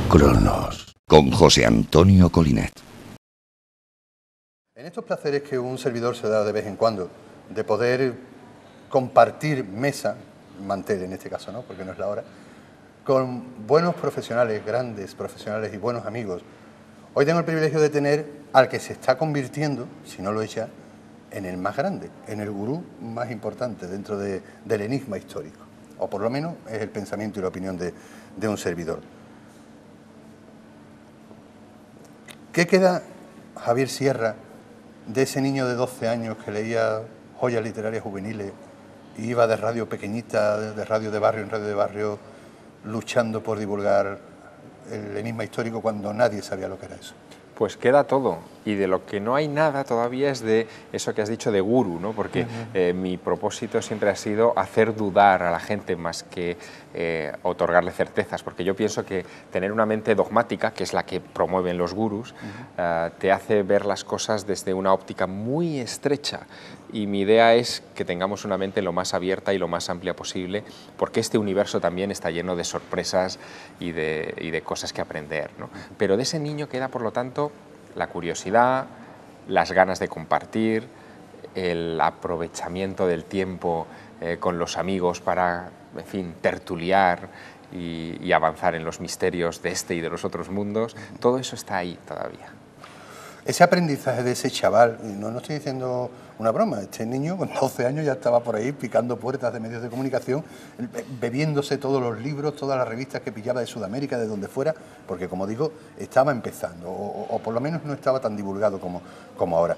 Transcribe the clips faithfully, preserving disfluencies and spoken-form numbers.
Cronos. Con José Antonio Colinet. En estos placeres que un servidor se da de vez en cuando, de poder compartir mesa, mantel en este caso, ¿no?, porque no es la hora, con buenos profesionales, grandes profesionales y buenos amigos. Hoy tengo el privilegio de tener al que se está convirtiendo, si no lo es ya, en el más grande, en el gurú más importante dentro de, del enigma histórico, o por lo menos es el pensamiento y la opinión de, de un servidor. ¿Qué queda, Javier Sierra, de ese niño de doce años que leía joyas literarias juveniles y iba de radio pequeñita, de radio de barrio en radio de barrio, luchando por divulgar el enigma histórico cuando nadie sabía lo que era eso? Pues queda todo, y de lo que no hay nada todavía es de eso que has dicho de gurú, ¿no? Porque uh-huh. eh, mi propósito siempre ha sido hacer dudar a la gente más que eh, otorgarle certezas, porque yo pienso que tener una mente dogmática, que es la que promueven los gurús, uh-huh. uh, te hace ver las cosas desde una óptica muy estrecha, y mi idea es que tengamos una mente lo más abierta y lo más amplia posible, porque este universo también está lleno de sorpresas y de, y de cosas que aprender, ¿no? Uh-huh. Pero de ese niño queda, por lo tanto, la curiosidad, las ganas de compartir, el aprovechamiento del tiempo eh, con los amigos para, en fin, tertuliar y, y avanzar en los misterios de este y de los otros mundos. Todo eso está ahí todavía. Ese aprendizaje de ese chaval, no, no estoy diciendo una broma, este niño con doce años ya estaba por ahí picando puertas de medios de comunicación, bebiéndose todos los libros, todas las revistas que pillaba de Sudamérica, de donde fuera, porque como digo, estaba empezando, o, o por lo menos no estaba tan divulgado como, como ahora.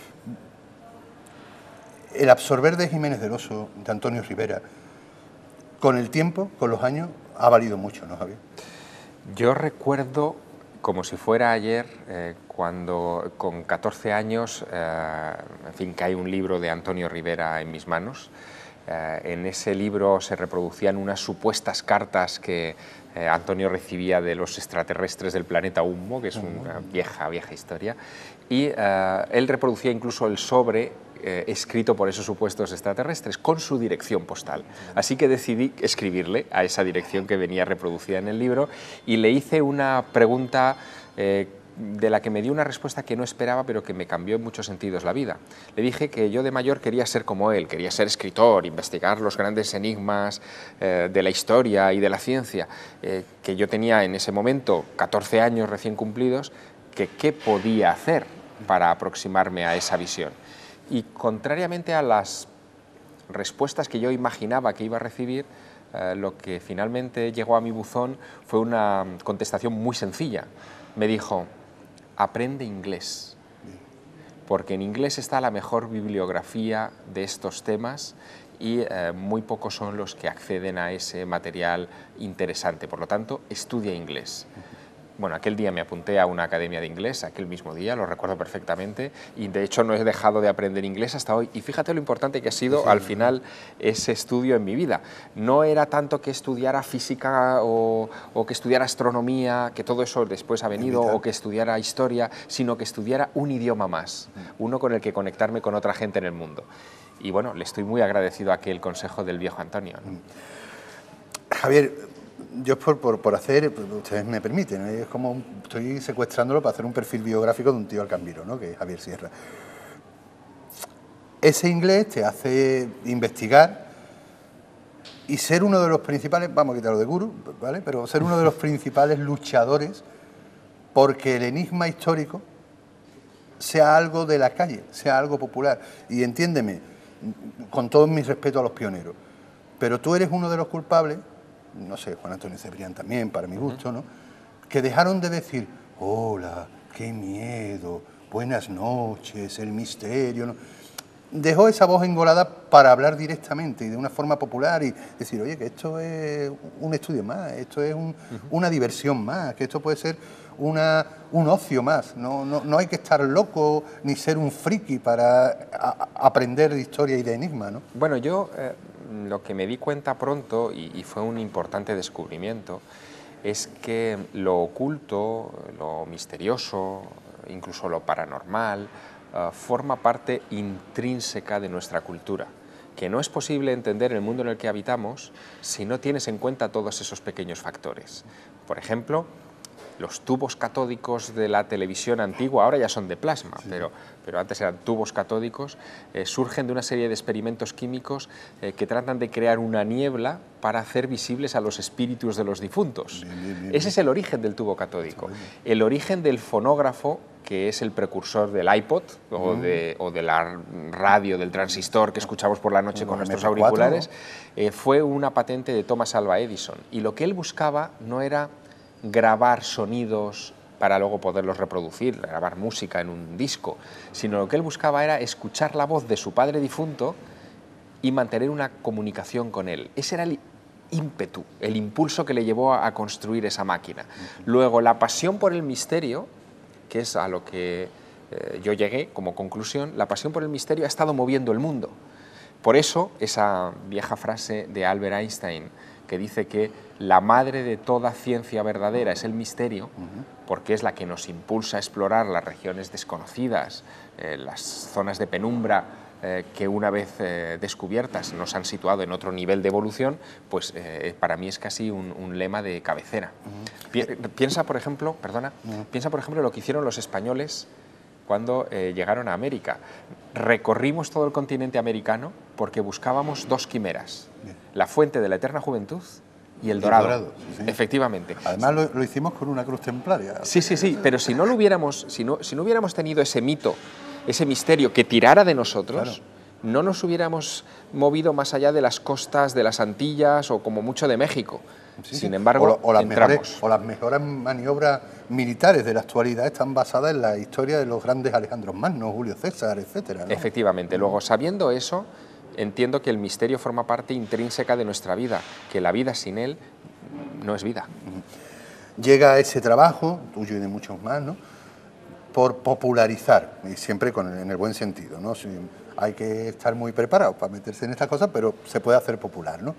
El absorber de Jiménez del Oso, de Antonio Rivera, con el tiempo, con los años, ha valido mucho, ¿no, Javier? Yo recuerdo, como si fuera ayer, eh, cuando con catorce años, eh, en fin, cae un libro de Antonio Rivera en mis manos. Eh, en ese libro se reproducían unas supuestas cartas que eh, Antonio recibía de los extraterrestres del planeta Humo, que es una vieja, vieja historia, y eh, él reproducía incluso el sobre eh, escrito por esos supuestos extraterrestres, con su dirección postal. Así que decidí escribirle a esa dirección que venía reproducida en el libro, y le hice una pregunta eh, de la que me dio una respuesta que no esperaba, pero que me cambió en muchos sentidos la vida. Le dije que yo de mayor quería ser como él, quería ser escritor, investigar los grandes enigmas eh, de la historia y de la ciencia, eh, que yo tenía en ese momento catorce años recién cumplidos, que qué podía hacer para aproximarme a esa visión. Y contrariamente a las respuestas que yo imaginaba que iba a recibir, eh, lo que finalmente llegó a mi buzón fue una contestación muy sencilla. Me dijo: aprende inglés, porque en inglés está la mejor bibliografía de estos temas y eh, muy pocos son los que acceden a ese material interesante. Por lo tanto, estudia inglés. Bueno, aquel día me apunté a una academia de inglés, aquel mismo día, lo recuerdo perfectamente, y de hecho no he dejado de aprender inglés hasta hoy. Y fíjate lo importante que ha sido sí, al final ese estudio en mi vida. No era tanto que estudiara física o, o que estudiara astronomía, que todo eso después ha venido, o que estudiara historia, sino que estudiara un idioma más, uno con el que conectarme con otra gente en el mundo. Y bueno, le estoy muy agradecido a aquel consejo del viejo Antonio, ¿no? Javier, yo por, por, por hacer, ustedes me permiten, es como estoy secuestrándolo para hacer un perfil biográfico de un tío alcambiro, ¿no?, que es Javier Sierra. Ese inglés te hace investigar y ser uno de los principales, vamos a quitarlo de gurú, ¿vale?, pero ser uno de los principales luchadores porque el enigma histórico sea algo de la calle, sea algo popular. Y entiéndeme, con todo mi respeto a los pioneros, pero tú eres uno de los culpables, no sé, Juan Antonio Cebrián también, para mi gusto, ¿no?, que dejaron de decir, hola, qué miedo, buenas noches, el misterio, ¿no? Dejó esa voz engolada para hablar directamente y de una forma popular y decir, oye, que esto es un estudio más, esto es un, uh-huh. una diversión más, que esto puede ser una, un ocio más, no, no, no hay que estar loco ni ser un friki para a, aprender de historia y de enigma, ¿no? Bueno, yo eh, lo que me di cuenta pronto, y, y fue un importante descubrimiento, es que lo oculto, lo misterioso, incluso lo paranormal, Uh, forma parte intrínseca de nuestra cultura, que no es posible entender el mundo en el que habitamos si no tienes en cuenta todos esos pequeños factores. Por ejemplo, los tubos catódicos de la televisión antigua, ahora ya son de plasma, sí. pero, pero antes eran tubos catódicos, eh, surgen de una serie de experimentos químicos eh, que tratan de crear una niebla para hacer visibles a los espíritus de los difuntos. Bien, bien, bien, Ese es el origen del tubo catódico. El origen del fonógrafo, que es el precursor del iPod o, mm. de, o de la radio, del transistor que escuchamos por la noche con nuestros auriculares, eh, fue una patente de Thomas Alva Edison. Y lo que él buscaba no era grabar sonidos para luego poderlos reproducir, grabar música en un disco, sino lo que él buscaba era escuchar la voz de su padre difunto y mantener una comunicación con él. Ese era el ímpetu, el impulso que le llevó a, a construir esa máquina. Luego, la pasión por el misterio, que es a lo que eh, yo llegué como conclusión, la pasión por el misterio ha estado moviendo el mundo. Por eso, esa vieja frase de Albert Einstein, que dice que la madre de toda ciencia verdadera es el misterio, uh-huh. porque es la que nos impulsa a explorar las regiones desconocidas, eh, las zonas de penumbra eh, que una vez eh, descubiertas nos han situado en otro nivel de evolución, pues eh, para mí es casi un, un lema de cabecera. Uh-huh. Pi piensa, por ejemplo, perdona, uh-huh. piensa, por ejemplo, lo que hicieron los españoles cuando eh, llegaron a América. Recorrimos todo el continente americano porque buscábamos dos quimeras, Bien. la fuente de la eterna juventud y el dorado. El dorado sí, sí. Efectivamente. Además lo, lo hicimos con una cruz templaria. Sí, sí, sí, pero si no lo hubiéramos, si no, si no hubiéramos tenido ese mito, ese misterio que tirara de nosotros, claro. no nos hubiéramos movido más allá de las costas de las Antillas o como mucho de México. Sí, Sin embargo, o, lo, o, las entramos. mejores, o las mejores maniobras militares de la actualidad están basadas en la historia de los grandes Alejandro Magno, Julio César, etcétera, ¿no? Efectivamente. Luego, sabiendo eso, entiendo que el misterio forma parte intrínseca de nuestra vida, que la vida sin él no es vida. Llega ese trabajo, tuyo y de muchos más, ¿no?, por popularizar, y siempre con el, en el buen sentido, ¿no? Si, hay que estar muy preparados para meterse en estas cosas, pero se puede hacer popular, ¿no?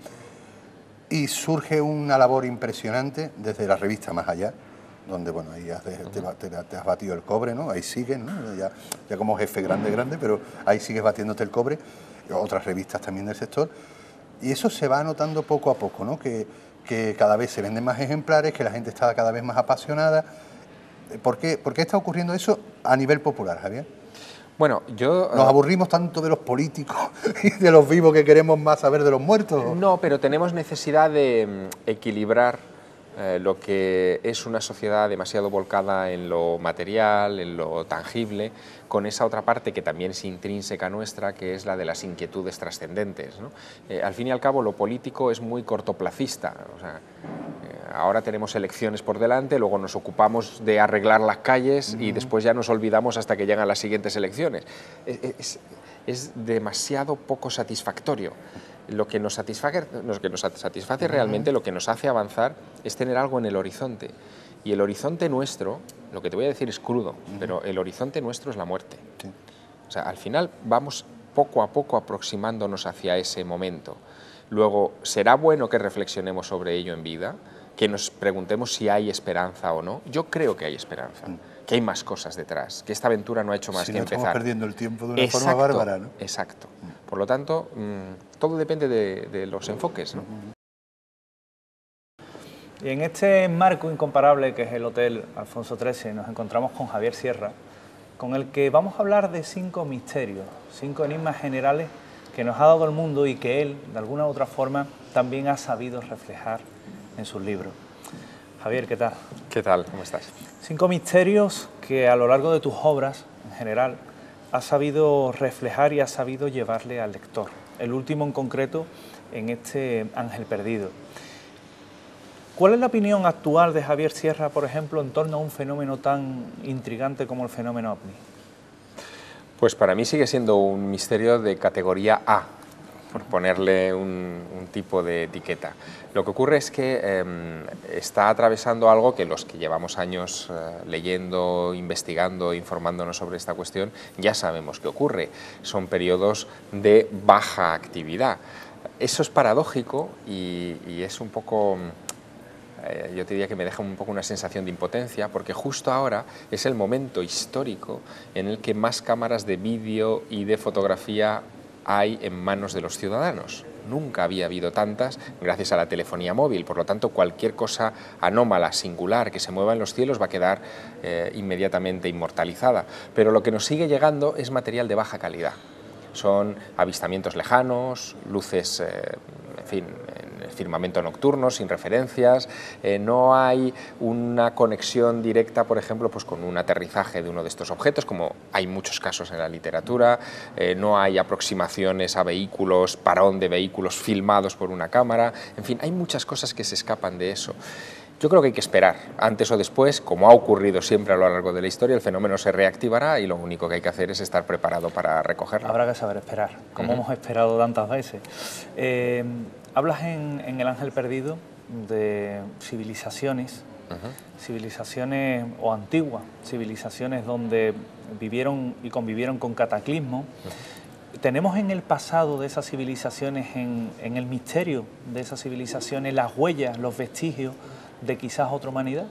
Y surge una labor impresionante desde la revista Más Allá, donde, bueno, ahí has, te, te, te has batido el cobre, ¿no? Ahí sigues, ¿no? Ya, ya como jefe grande, grande, pero ahí sigues batiéndote el cobre. Otras revistas también del sector. Y eso se va notando poco a poco, ¿no? Que, que cada vez se venden más ejemplares, que la gente está cada vez más apasionada. ¿Por qué, ¿Por qué está ocurriendo eso a nivel popular, Javier? Bueno, yo... ¿Nos aburrimos tanto de los políticos y de los vivos que queremos más saber de los muertos? No, pero tenemos necesidad de equilibrar eh, lo que es una sociedad demasiado volcada en lo material, en lo tangible, con esa otra parte que también es intrínseca nuestra, que es la de las inquietudes trascendentes, ¿no? Eh, al fin y al cabo, lo político es muy cortoplacista. O sea, eh, ahora tenemos elecciones por delante, luego nos ocupamos de arreglar las calles uh-huh. y después ya nos olvidamos hasta que llegan las siguientes elecciones. Es, es, es demasiado poco satisfactorio. Lo que nos satisface, lo que nos satisface uh-huh. realmente, lo que nos hace avanzar, es tener algo en el horizonte. Y el horizonte nuestro, lo que te voy a decir es crudo, uh-huh. pero el horizonte nuestro es la muerte. Sí. O sea, al final vamos poco a poco aproximándonos hacia ese momento. Luego, ¿será bueno que reflexionemos sobre ello en vida? Que nos preguntemos si hay esperanza o no. Yo creo que hay esperanza, uh-huh. que hay más cosas detrás, que esta aventura no ha hecho más si que no empezar. Estamos perdiendo el tiempo de una exacto, forma bárbara, ¿no? Exacto. Uh-huh. Por lo tanto, mmm, todo depende de, de los enfoques, ¿no? Uh-huh. Y en este marco incomparable que es el Hotel Alfonso trece, nos encontramos con Javier Sierra, con el que vamos a hablar de cinco misterios, cinco enigmas generales que nos ha dado el mundo y que él, de alguna u otra forma, también ha sabido reflejar en sus libros. Javier, ¿qué tal? ¿Qué tal? ¿Cómo estás? Cinco misterios que a lo largo de tus obras, en general, has sabido reflejar y has sabido llevarle al lector. El último en concreto, en este Ángel Perdido. ¿Cuál es la opinión actual de Javier Sierra, por ejemplo, en torno a un fenómeno tan intrigante como el fenómeno ovni? Pues para mí sigue siendo un misterio de categoría A, por ponerle un, un tipo de etiqueta. Lo que ocurre es que eh, está atravesando algo que los que llevamos años eh, leyendo, investigando, informándonos sobre esta cuestión, ya sabemos que ocurre. Son periodos de baja actividad. Eso es paradójico y, y es un poco... yo te diría que me deja un poco una sensación de impotencia, porque justo ahora es el momento histórico en el que más cámaras de vídeo y de fotografía hay en manos de los ciudadanos. nunca había habido tantas gracias a la telefonía móvil. Por lo tanto, cualquier cosa anómala, singular, que se mueva en los cielos va a quedar eh, inmediatamente inmortalizada. Pero lo que nos sigue llegando es material de baja calidad. Son avistamientos lejanos, luces, eh, en fin, en el firmamento nocturno, sin referencias, eh, no hay una conexión directa, por ejemplo, pues con un aterrizaje de uno de estos objetos, como hay muchos casos en la literatura, eh, no hay aproximaciones a vehículos, parón de vehículos filmados por una cámara, en fin, hay muchas cosas que se escapan de eso. Yo creo que hay que esperar, antes o después, como ha ocurrido siempre a lo largo de la historia, el fenómeno se reactivará y lo único que hay que hacer es estar preparado para recogerlo. Habrá que saber esperar, como uh-huh. hemos esperado tantas veces. Eh, hablas en, en El Ángel Perdido de civilizaciones, uh-huh. civilizaciones o antiguas, civilizaciones donde vivieron y convivieron con cataclismos. Uh-huh. ¿Tenemos en el pasado de esas civilizaciones, en, en el misterio de esas civilizaciones, las huellas, los vestigios de quizás otra humanidad?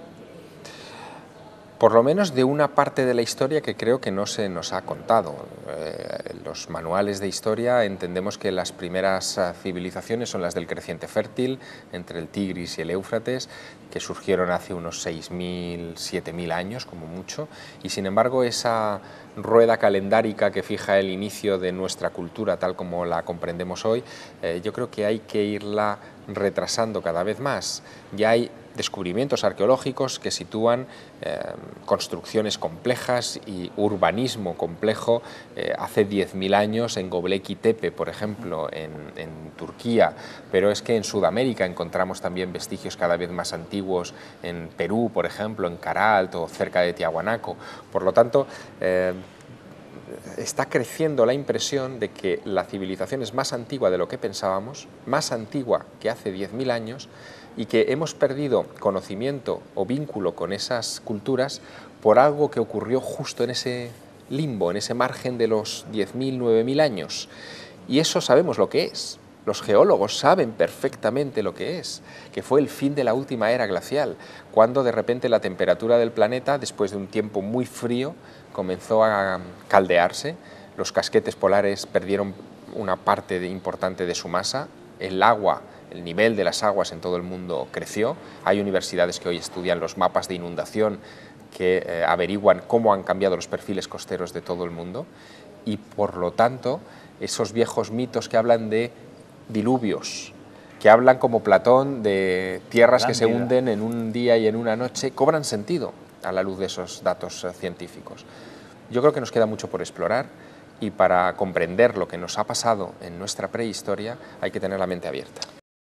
Por lo menos de una parte de la historia que creo que no se nos ha contado. Eh, los manuales de historia entendemos que las primeras uh, civilizaciones son las del creciente fértil, entre el Tigris y el Éufrates, que surgieron hace unos seis mil, siete mil años como mucho, y sin embargo esa rueda calendárica que fija el inicio de nuestra cultura tal como la comprendemos hoy, eh, yo creo que hay que irla retrasando cada vez más. Ya hay descubrimientos arqueológicos que sitúan eh, construcciones complejas y urbanismo complejo eh, hace diez mil años en Göbekli Tepe, por ejemplo, en, en Turquía, pero es que en Sudamérica encontramos también vestigios cada vez más antiguos, en Perú, por ejemplo, en Caralt o cerca de Tiahuanaco. Por lo tanto, eh, está creciendo la impresión de que la civilización es más antigua de lo que pensábamos, más antigua que hace diez mil años, y que hemos perdido conocimiento o vínculo con esas culturas por algo que ocurrió justo en ese limbo, en ese margen de los diez mil, nueve mil años. Y eso sabemos lo que es. Los geólogos saben perfectamente lo que es, que fue el fin de la última era glacial, cuando de repente la temperatura del planeta, después de un tiempo muy frío, comenzó a caldearse, los casquetes polares perdieron una parte de, importante de su masa, el agua, el nivel de las aguas en todo el mundo creció, hay universidades que hoy estudian los mapas de inundación que eh, averiguan cómo han cambiado los perfiles costeros de todo el mundo y por lo tanto esos viejos mitos que hablan de diluvios, que hablan como Platón de tierras Gran que se vida. hunden en un día y en una noche, cobran sentido a la luz de esos datos uh, científicos. Yo creo que nos queda mucho por explorar y para comprender lo que nos ha pasado en nuestra prehistoria hay que tener la mente abierta.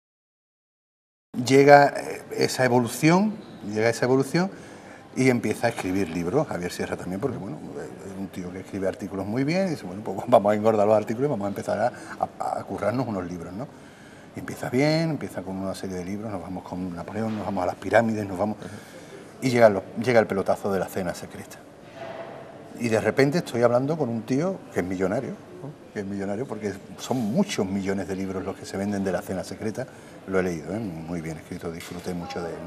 Llega esa evolución, llega esa evolución y empieza a escribir libros, Javier Sierra también, porque bueno, es un tío que escribe artículos muy bien y dice, bueno, pues vamos a engordar los artículos y vamos a empezar a, a, a currarnos unos libros, ¿no? Y empieza bien, empieza con una serie de libros, nos vamos con Napoleón, nos vamos a las pirámides, nos vamos... Y llega, lo, llega el pelotazo de la cena secreta. Y de repente estoy hablando con un tío que es millonario, ¿no? Que es millonario porque son muchos millones de libros los que se venden de la cena secreta. Lo he leído, ¿eh? Muy bien escrito, disfruté mucho de él,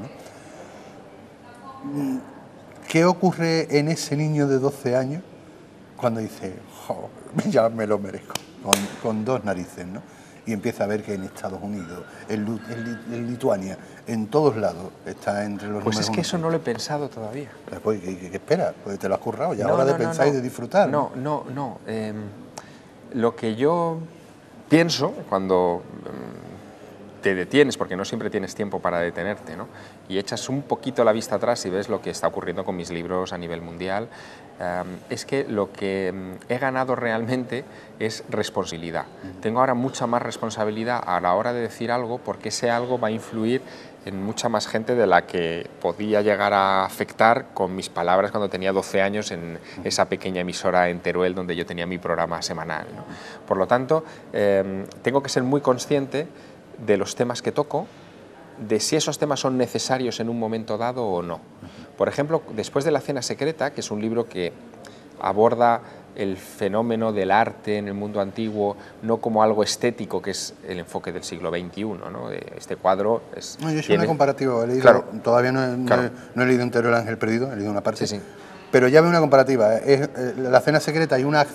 ¿no? ¿Qué ocurre en ese niño de doce años cuando dice, oh, ya me lo merezco, con, con dos narices, ¿no? Y empieza a ver que en Estados Unidos, en, en, en Lituania, en todos lados está entre los Pues números es que uno. eso no lo he pensado todavía. Pues, ¿qué, qué, qué esperas? Pues te lo has currado, ya no, hora no, de no, pensar no. y de disfrutar. No, no, no. no. Eh, lo que yo pienso cuando eh, te detienes, porque no siempre tienes tiempo para detenerte, ¿no? Y echas un poquito la vista atrás y ves lo que está ocurriendo con mis libros a nivel mundial, eh, es que lo que he ganado realmente es responsabilidad. Uh-huh. Tengo ahora mucha más responsabilidad a la hora de decir algo, porque ese algo va a influir en mucha más gente de la que podía llegar a afectar con mis palabras cuando tenía doce años en esa pequeña emisora en Teruel donde yo tenía mi programa semanal, ¿no? Por lo tanto, eh, tengo que ser muy consciente de los temas que toco, de si esos temas son necesarios en un momento dado o no. Por ejemplo, después de La cena secreta, que es un libro que aborda el fenómeno del arte en el mundo antiguo no como algo estético, que es el enfoque del siglo veintiuno, ¿no? Este cuadro es... No, yo he hecho tiene... una comparativa, he leído, claro. todavía no he, claro. no, he, no he leído entero El ángel perdido, he leído una parte, sí, sí. pero ya veo una comparativa, es, eh, La cena secreta hay una acción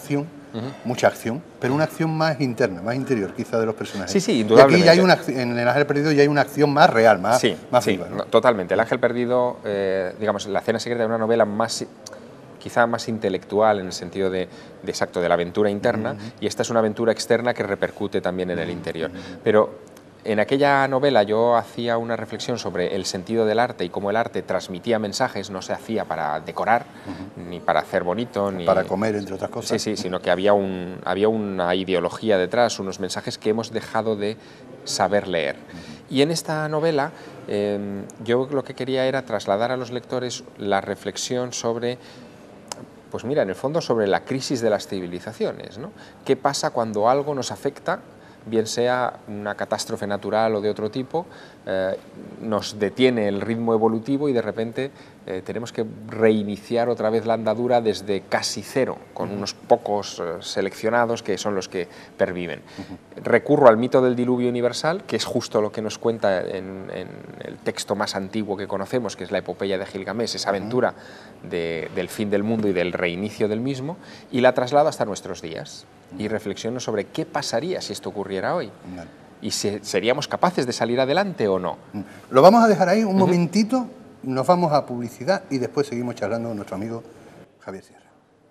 uh-huh. mucha acción, pero una acción más interna, más interior quizá de los personajes. Sí, sí, indudablemente. Y aquí ya hay una, en El Ángel Perdido ya hay una acción más real, más, sí, más sí, viva, ¿no? No, totalmente. El Ángel Perdido, eh, digamos, La Cena Secreta es una novela más, quizá más intelectual en el sentido de, de exacto, de la aventura interna, uh-huh. y esta es una aventura externa que repercute también en el interior. Uh-huh. Pero en aquella novela yo hacía una reflexión sobre el sentido del arte y cómo el arte transmitía mensajes, no se hacía para decorar, uh-huh. ni para hacer bonito, ni para comer, entre otras cosas. Sí, sí, sino que había, un, había una ideología detrás, unos mensajes que hemos dejado de saber leer. Uh-huh. Y en esta novela eh, yo lo que quería era trasladar a los lectores la reflexión sobre, pues mira, en el fondo sobre la crisis de las civilizaciones, ¿no? ¿Qué pasa cuando algo nos afecta, bien sea una catástrofe natural o de otro tipo, eh, nos detiene el ritmo evolutivo y de repente eh, tenemos que reiniciar otra vez la andadura desde casi cero, con uh-huh. unos pocos eh, seleccionados que son los que perviven. Uh-huh. Recurro al mito del diluvio universal, que es justo lo que nos cuenta en, en el texto más antiguo que conocemos, que es la epopeya de Gilgamesh, esa aventura uh-huh. de, del fin del mundo y del reinicio del mismo, y la traslado hasta nuestros días. Y reflexiono sobre qué pasaría si esto ocurriera hoy. Vale. Y si seríamos capaces de salir adelante o no. Lo vamos a dejar ahí un uh-huh. momentito, nos vamos a publicidad y después seguimos charlando con nuestro amigo Javier Sierra.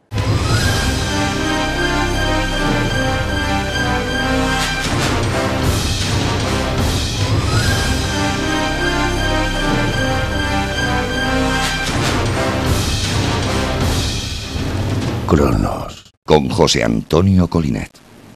Cronos, con José Antonio Colinet.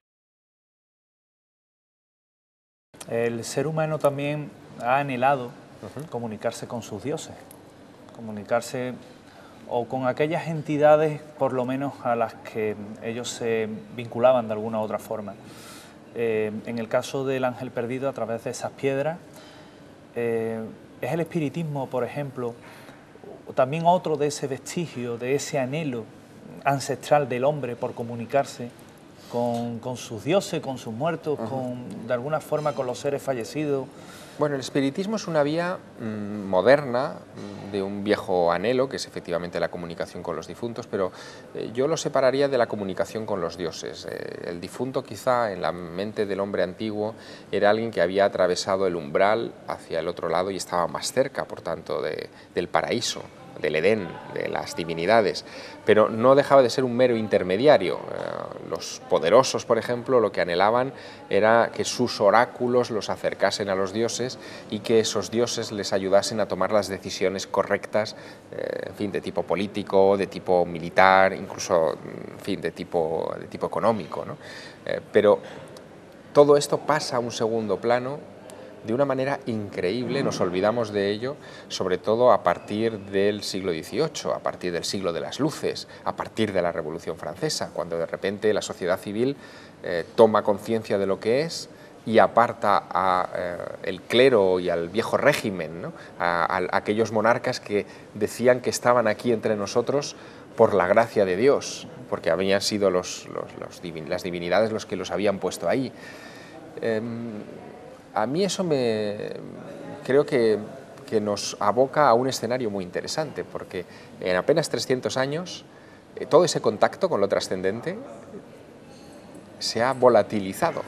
El ser humano también ha anhelado uh-huh. comunicarse con sus dioses, comunicarse o con aquellas entidades, por lo menos a las que ellos se vinculaban de alguna u otra forma. Eh, en el caso del Ángel Perdido, a través de esas piedras, eh, es el espiritismo, por ejemplo, o también otro de ese vestigio, de ese anhelo ancestral del hombre por comunicarse con, con sus dioses, con sus muertos, uh-huh. con, de alguna forma con los seres fallecidos. Bueno, el espiritismo es una vía mmm, moderna de un viejo anhelo, que es efectivamente la comunicación con los difuntos, pero eh, yo lo separaría de la comunicación con los dioses. Eh, el difunto quizá en la mente del hombre antiguo era alguien que había atravesado el umbral hacia el otro lado y estaba más cerca, por tanto, de, del paraíso, del Edén, de las divinidades, pero no dejaba de ser un mero intermediario. Eh, los poderosos, por ejemplo, lo que anhelaban era que sus oráculos los acercasen a los dioses y que esos dioses les ayudasen a tomar las decisiones correctas, eh, en fin, de tipo político, de tipo militar, incluso, en fin, de tipo, de tipo económico, ¿no? Eh, pero todo esto pasa a un segundo plano de una manera increíble, nos olvidamos de ello, sobre todo a partir del siglo dieciocho, a partir del siglo de las luces, a partir de la Revolución Francesa, cuando de repente la sociedad civil eh, toma conciencia de lo que es y aparta a eh, el clero y al viejo régimen, ¿no? a, a, a aquellos monarcas que decían que estaban aquí entre nosotros por la gracia de Dios, porque habían sido los, los, los divin, las divinidades los que los habían puesto ahí. Eh, A mí eso me creo que, que nos aboca a un escenario muy interesante, porque en apenas trescientos años eh, todo ese contacto con lo trascendente se ha volatilizado.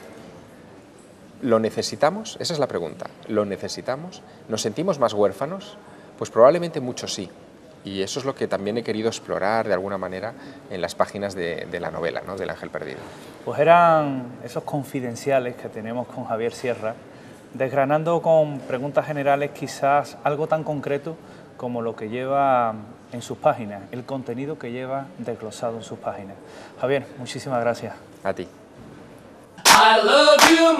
¿Lo necesitamos? Esa es la pregunta. ¿Lo necesitamos? ¿Nos sentimos más huérfanos? Pues probablemente muchos sí. Y eso es lo que también he querido explorar de alguna manera en las páginas de, de la novela, ¿no? del Ángel Perdido. Pues eran esos confidenciales que tenemos con Javier Sierra, desgranando con preguntas generales quizás algo tan concreto como lo que lleva en sus páginas, el contenido que lleva desglosado en sus páginas. Javier, muchísimas gracias. A ti. I love you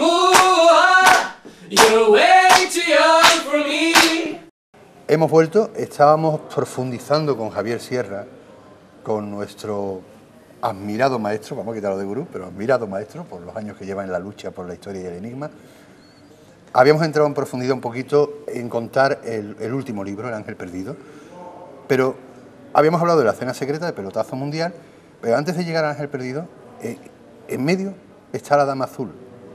more, you're way too young for me. Hemos vuelto, estábamos profundizando con Javier Sierra, con nuestro admirado maestro, vamos a quitarlo de gurú, pero admirado maestro por los años que lleva en la lucha por la historia y el enigma. Habíamos entrado en profundidad un poquito en contar el, el último libro, El Ángel Perdido, pero habíamos hablado de La Cena Secreta, de Pelotazo Mundial, pero antes de llegar al Ángel Perdido, eh, en medio está la Dama Azul.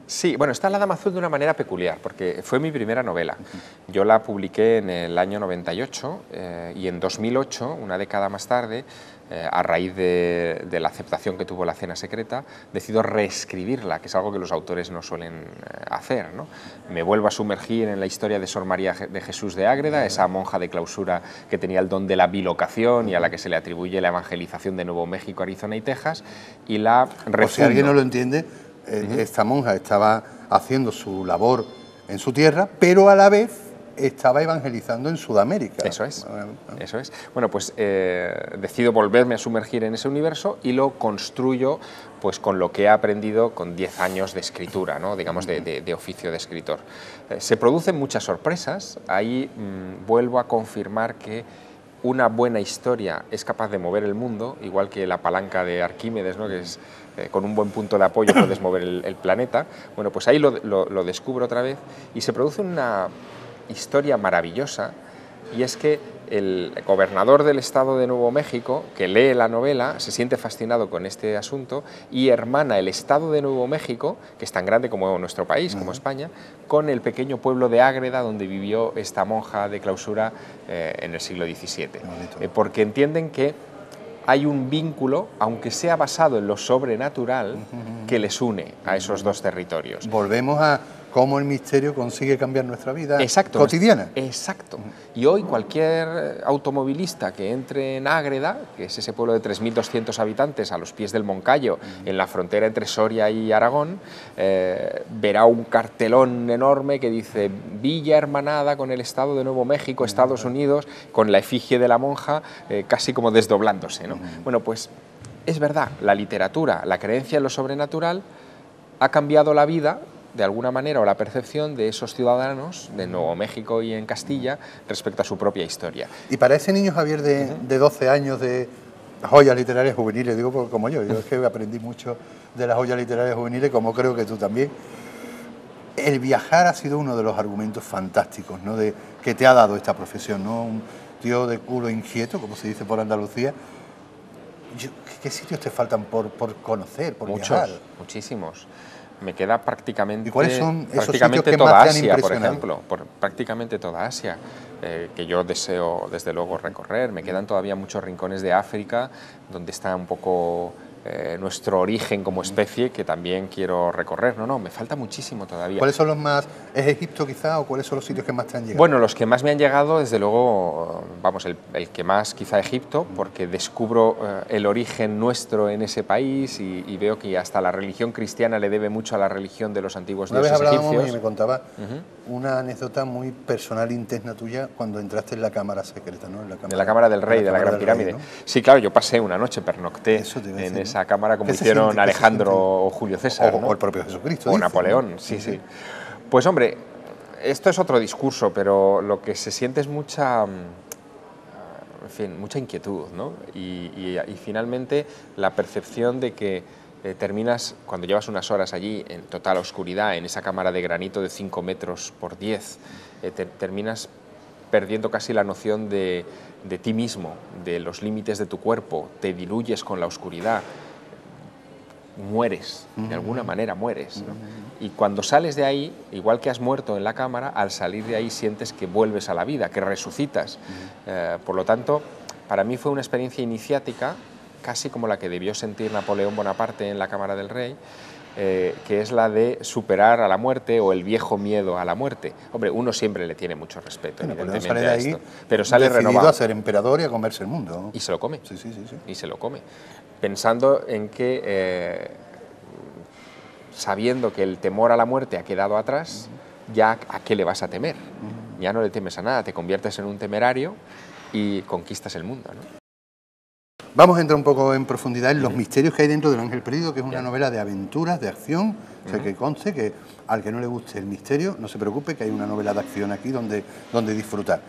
Sí, bueno, está La Dama Azul de una manera peculiar, porque fue mi primera novela. Yo la publiqué en el año noventa y ocho eh, y en dos mil ocho, una década más tarde, eh, a raíz de, de la aceptación que tuvo La Cena Secreta, decido reescribirla, que es algo que los autores no suelen eh, hacer, ¿no? Me vuelvo a sumergir en la historia de Sor María de Jesús de Ágreda, esa monja de clausura que tenía el don de la bilocación y a la que se le atribuye la evangelización de Nuevo México, Arizona y Texas, y la refundo. O si alguien no lo entiende, esta monja estaba haciendo su labor en su tierra, pero a la vez estaba evangelizando en Sudamérica. Eso es, eso es. Bueno, pues eh, decido volverme a sumergir en ese universo y lo construyo pues con lo que he aprendido con diez años de escritura, ¿no? Digamos, de, de, de oficio de escritor. Eh, se producen muchas sorpresas, ahí mmm, vuelvo a confirmar que una buena historia es capaz de mover el mundo, igual que la palanca de Arquímedes, ¿no? Que es, eh, con un buen punto de apoyo puedes mover el, el planeta. Bueno, pues ahí lo, lo, lo descubro otra vez y se produce una historia maravillosa, y es que el gobernador del estado de Nuevo México, que lee la novela, se siente fascinado con este asunto y hermana el estado de Nuevo México, que es tan grande como nuestro país, como España, con el pequeño pueblo de Ágreda, donde vivió esta monja de clausura eh, en el siglo diecisiete. Eh, porque entienden que hay un vínculo, aunque sea basado en lo sobrenatural, que les une a esos dos territorios. Volvemos a cómo el misterio consigue cambiar nuestra vida Exacto, cotidiana. Exacto. Y hoy cualquier automovilista que entre en Ágreda, que es ese pueblo de tres mil doscientos habitantes a los pies del Moncayo, en la frontera entre Soria y Aragón, eh, verá un cartelón enorme que dice Villa hermanada con el estado de Nuevo México, Estados Unidos, con la efigie de la monja, eh, casi como desdoblándose, ¿no? Bueno, pues es verdad, la literatura, la creencia en lo sobrenatural ha cambiado la vida de alguna manera, o la percepción de esos ciudadanos de Nuevo México y en Castilla respecto a su propia historia. Y para ese niño Javier de, uh-huh. de doce años de joyas literarias juveniles, digo porque como yo, yo es que aprendí mucho de las joyas literarias juveniles, como creo que tú también, el viajar ha sido uno de los argumentos fantásticos, ¿no? de, que te ha dado esta profesión, ¿no? Un tío de culo inquieto, como se dice por Andalucía. Yo, ¿qué sitios te faltan por, por conocer, por Muchos, viajar? Muchísimos. Me queda prácticamente, ¿Y cuáles son esos prácticamente sitios que toda más te han Asia, por impresionado? ejemplo, por prácticamente toda Asia, eh, que yo deseo desde luego recorrer. Me quedan todavía muchos rincones de África donde está un poco eh, nuestro origen como especie, que también quiero recorrer. No, no, me falta muchísimo todavía. ¿Cuáles son los más? ¿Es Egipto quizá o cuáles son los sitios que más te han llegado? Bueno, los que más me han llegado, desde luego, vamos, el, el que más quizá Egipto, porque descubro eh, el origen nuestro en ese país y, y veo que hasta la religión cristiana le debe mucho a la religión de los antiguos Una dioses vez hablábamos egipcios. y me contaba uh-huh. una anécdota muy personal interna tuya cuando entraste en la cámara secreta, ¿no? En la cámara, de la Cámara del Rey, de la Gran Pirámide. Rey, ¿no? Sí, claro, yo pasé una noche, pernocté en decir, esa cámara como hicieron Alejandro o Julio César. O, ¿no? o el propio Jesucristo. O dice, Napoleón, ¿no? sí, sí, sí. Pues hombre, esto es otro discurso, pero lo que se siente es mucha, en fin, mucha inquietud, ¿no? Y, y, y finalmente la percepción de que eh, terminas, cuando llevas unas horas allí en total oscuridad, en esa cámara de granito de cinco metros por diez, eh, te, terminas perdiendo casi la noción de, de ti mismo, de los límites de tu cuerpo, te diluyes con la oscuridad, mueres, de alguna manera mueres, ¿no? Y cuando sales de ahí, igual que has muerto en la cámara, al salir de ahí sientes que vuelves a la vida, que resucitas. Eh, por lo tanto, para mí fue una experiencia iniciática, casi como la que debió sentir Napoleón Bonaparte en la Cámara del Rey, eh, que es la de superar a la muerte o el viejo miedo a la muerte. Hombre, uno siempre le tiene mucho respeto, bueno, evidentemente, sale de ahí, a esto, pero sale renovado. A ser emperador y a comerse el mundo, ¿no? Y se lo come. Sí, sí, sí, sí. Y se lo come. Pensando en que, eh, sabiendo que el temor a la muerte ha quedado atrás, uh-huh. ya a qué le vas a temer. Uh-huh. Ya no le temes a nada, te conviertes en un temerario y conquistas el mundo, ¿no? Vamos a entrar un poco en profundidad en los uh-huh. misterios que hay dentro del Ángel Perdido, que es una yeah. novela de aventuras, de acción, uh-huh. o sea, que conste que al que no le guste el misterio, no se preocupe, que hay una novela de acción aquí donde, donde disfrutar.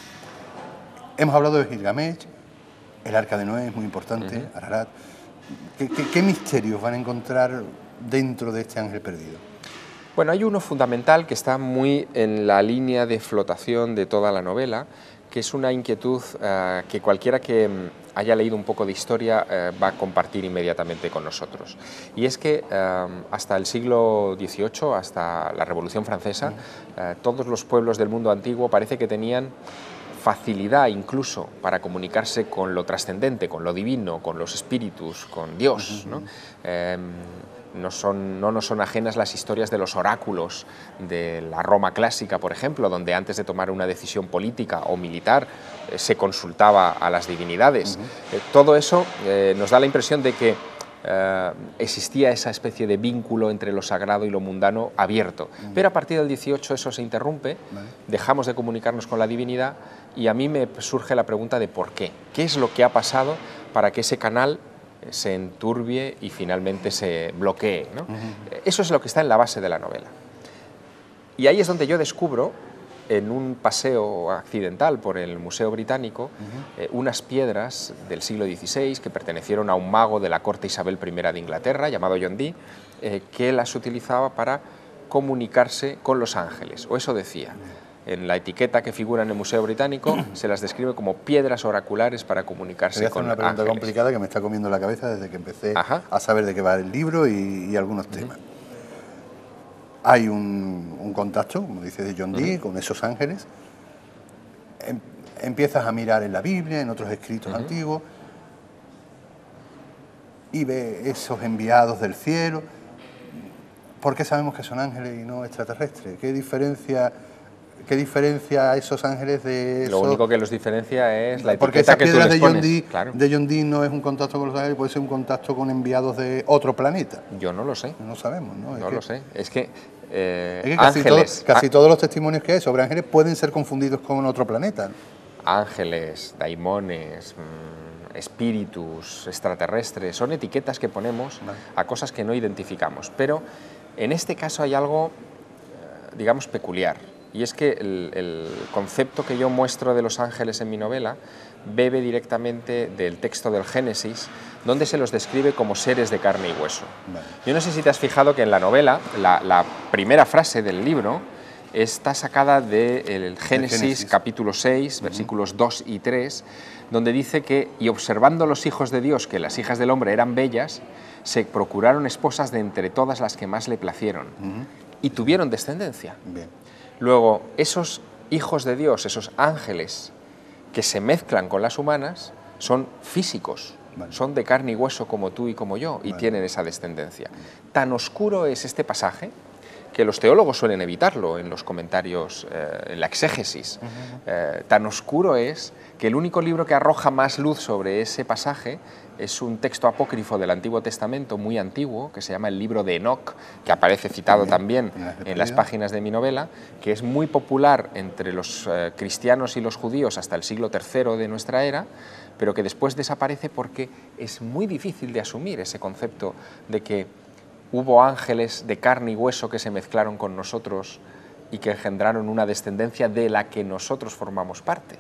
Hemos hablado de Gilgamesh, el Arca de Noé es muy importante, uh-huh. Ararat. ¿Qué, qué, ¿Qué misterios van a encontrar dentro de este Ángel Perdido? Bueno, hay uno fundamental que está muy en la línea de flotación de toda la novela, que es una inquietud uh, que cualquiera que um, haya leído un poco de historia uh, va a compartir inmediatamente con nosotros. Y es que um, hasta el siglo dieciocho, hasta la Revolución Francesa, uh, todos los pueblos del mundo antiguo parece que tenían facilidad incluso para comunicarse con lo trascendente, con lo divino, con los espíritus, con Dios, ¿no? Eh, no, son, no nos son ajenas las historias de los oráculos de la Roma clásica, por ejemplo, donde antes de tomar una decisión política o militar eh, se consultaba a las divinidades. Uh-huh. eh, todo eso eh, nos da la impresión de que Uh, existía esa especie de vínculo entre lo sagrado y lo mundano abierto. Uh-huh. Pero a partir del dieciocho eso se interrumpe, vale. Dejamos de comunicarnos con la divinidad y a mí me surge la pregunta de por qué. ¿Qué es lo que ha pasado para que ese canal se enturbie y finalmente se bloquee, ¿no? Uh-huh. Eso es lo que está en la base de la novela. Y ahí es donde yo descubro, en un paseo accidental por el Museo Británico, uh-huh. eh, unas piedras del siglo dieciséis que pertenecieron a un mago de la corte Isabel primera de Inglaterra, llamado John Dee, eh, que las utilizaba para comunicarse con los ángeles, o eso decía. En la etiqueta que figura en el Museo Británico se las describe como piedras oraculares para comunicarse con ángeles. Voy a hacer una pregunta complicada que me está comiendo la cabeza desde que empecé Ajá. a saber de qué va el libro y, y algunos temas. Uh-huh. Hay un, un contacto, como dice de John Dee, uh-huh. con esos ángeles. Em, empiezas a mirar en la Biblia, en otros escritos uh-huh. antiguos, y ves esos enviados del cielo. ¿Por qué sabemos que son ángeles y no extraterrestres? ¿Qué diferencia, qué diferencia esos ángeles de esos? Lo único que los diferencia es la Porque etiqueta esa que tú piedra les de John pones. Dee, Claro. de John Dee no es un contacto con los ángeles, puede ser un contacto con enviados de otro planeta. Yo no lo sé. No sabemos, ¿no? No es lo que, sé. Es que, eh, es que casi, ángeles, todo, casi todos los testimonios que hay sobre ángeles pueden ser confundidos con otro planeta. Ángeles, daimones, mmm, espíritus, extraterrestres, son etiquetas que ponemos vale. a cosas que no identificamos. Pero en este caso hay algo, digamos, peculiar. Y es que el, el concepto que yo muestro de los ángeles en mi novela bebe directamente del texto del Génesis, donde se los describe como seres de carne y hueso. Vale. Yo no sé si te has fijado que en la novela, la, la primera frase del libro está sacada del de Génesis, Génesis capítulo seis, uh-huh. versículos dos y tres, donde dice que, y observando los hijos de Dios que las hijas del hombre eran bellas, se procuraron esposas de entre todas las que más le placieron, uh-huh. y tuvieron descendencia. Bien. Luego, esos hijos de Dios, esos ángeles que se mezclan con las humanas, son físicos, vale. son de carne y hueso como tú y como yo, y vale. tienen esa descendencia. Tan oscuro es este pasaje que los teólogos suelen evitarlo en los comentarios, eh, en la exégesis. Uh-huh. eh, tan oscuro es que el único libro que arroja más luz sobre ese pasaje es un texto apócrifo del Antiguo Testamento muy antiguo, que se llama el libro de Enoc, que aparece citado también en las páginas de mi novela, que es muy popular entre los eh, cristianos y los judíos hasta el siglo tercero de nuestra era, pero que después desaparece porque es muy difícil de asumir ese concepto de que hubo ángeles de carne y hueso que se mezclaron con nosotros y que engendraron una descendencia de la que nosotros formamos parte.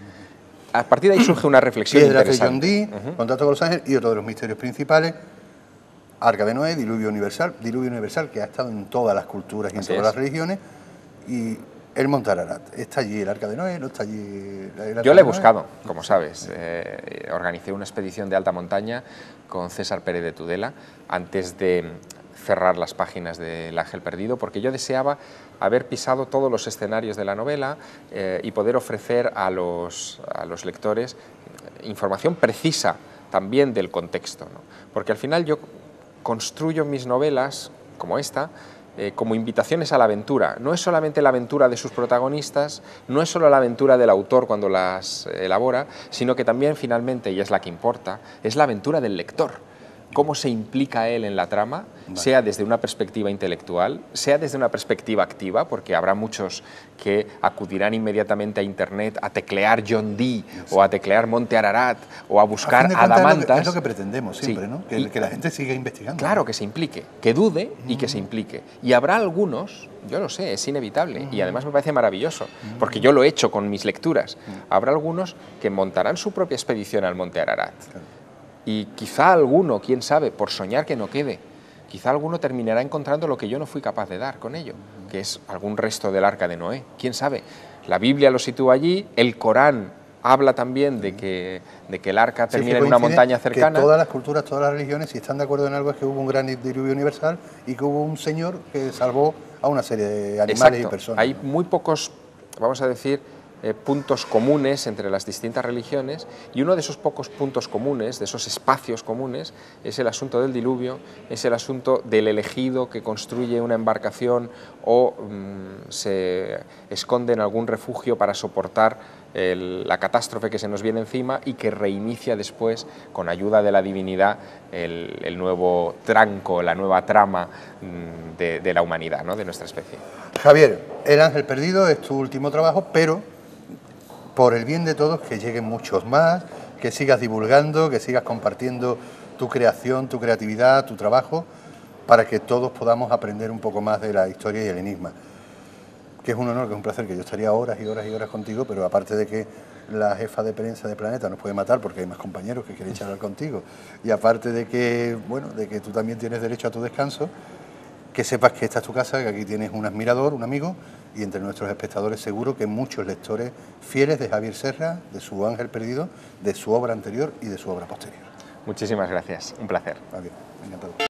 A partir de ahí surge una reflexión Piedras interesante. de John Dee, uh-huh. Contacto con los ángeles, y otro de los misterios principales, Arca de Noé, diluvio universal, diluvio universal que ha estado en todas las culturas y en Así todas es. las religiones, y el Monte Ararat. ¿Está allí el Arca de Noé? ¿No está allí el Arca Yo lo he de buscado, Noé? Como sabes. Eh, organicé una expedición de alta montaña con César Pérez de Tudela antes de cerrar las páginas del Ángel Perdido, porque yo deseaba haber pisado todos los escenarios de la novela eh, y poder ofrecer a los, a los lectores información precisa también del contexto, ¿no? Porque al final yo construyo mis novelas, como esta, eh, como invitaciones a la aventura. No es solamente la aventura de sus protagonistas, no es solo la aventura del autor cuando las elabora, sino que también finalmente, y es la que importa, es la aventura del lector. Cómo se implica él en la trama, vale. sea desde una perspectiva intelectual, sea desde una perspectiva activa, porque habrá muchos que acudirán inmediatamente a Internet a teclear John Dee, sí. o a teclear Monte Ararat, o a buscar a adamantas. Es lo que pretendemos siempre, sí. ¿no? Que, y, que la gente siga investigando. Claro, ¿no? que se implique, que dude uh-huh. y que se implique. Y habrá algunos, yo lo sé, es inevitable, uh-huh. y además me parece maravilloso, uh-huh. porque yo lo he hecho con mis lecturas. Uh-huh. Habrá algunos que montarán su propia expedición al Monte Ararat. Claro. Y quizá alguno, quién sabe, por soñar que no quede, quizá alguno terminará encontrando lo que yo no fui capaz de dar con ello, que es algún resto del Arca de Noé. Quién sabe, la Biblia lo sitúa allí, el Corán habla también de que, de que el arca Sí, termina que en una coincide montaña cercana. Que todas las culturas, todas las religiones, si están de acuerdo en algo, es que hubo un gran diluvio universal y que hubo un señor que salvó a una serie de animales Exacto. y personas. Hay muy pocos, vamos a decir, eh, puntos comunes entre las distintas religiones, y uno de esos pocos puntos comunes, de esos espacios comunes, es el asunto del diluvio, es el asunto del elegido que construye una embarcación o mmm, se esconde en algún refugio para soportar el, la catástrofe que se nos viene encima y que reinicia después, con ayuda de la divinidad, el, el nuevo tranco, la nueva trama mmm, de, de la humanidad, ¿no?, de nuestra especie. Javier, El Ángel Perdido es tu último trabajo, pero por el bien de todos, que lleguen muchos más, que sigas divulgando, que sigas compartiendo tu creación, tu creatividad, tu trabajo, para que todos podamos aprender un poco más de la historia y el enigma. Que es un honor, que es un placer, que yo estaría horas y horas y horas contigo, pero aparte de que la jefa de prensa de Planeta nos puede matar porque hay más compañeros que quieren charlar contigo, y aparte de que, bueno, de que tú también tienes derecho a tu descanso, que sepas que esta es tu casa, que aquí tienes un admirador, un amigo, y entre nuestros espectadores seguro que muchos lectores fieles de Javier Serra, de su Ángel Perdido, de su obra anterior y de su obra posterior. Muchísimas gracias, un placer. Javier, encantado.